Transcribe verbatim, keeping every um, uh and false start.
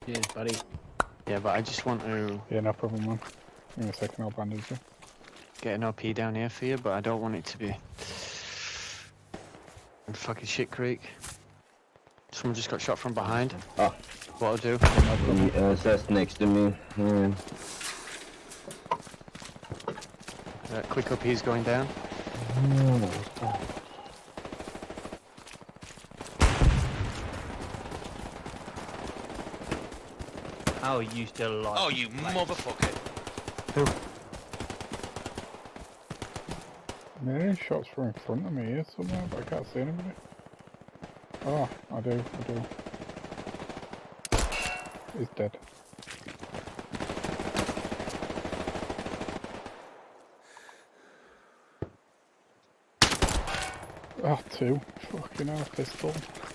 Cheers, buddy. Yeah, but I just want to Yeah, no problem, man. Give me a second, I'll bandage you. get an O P down here for you, but I don't want it to be in fucking shit creek. Someone just got shot from behind. Ah. What I'll do? He, uh, that's next to me. Yeah. Uh, quick up, he's going down. How are you still alive? Oh, you motherfucker. Who? There are shots from in front of me here somewhere, but I can't see anybody. Oh, I do, I do. He's dead. Oh, two. Fucking hell, pistol.